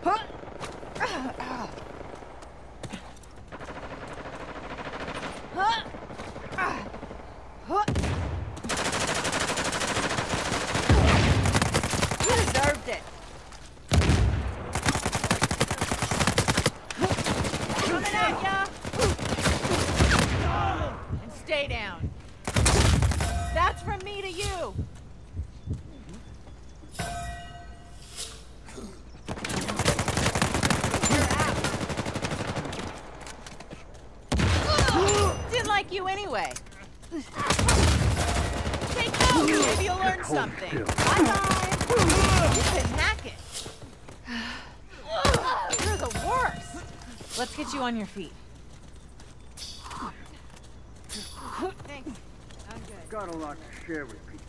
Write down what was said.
You deserved it. Coming at ya! And stay down. That's from me to you. Didn't like you anyway. Take note, maybe you'll learn something. Bye-bye. You can hack it. You're the worst. Let's get you on your feet. Thanks. I'm good. Got a lot to share with people.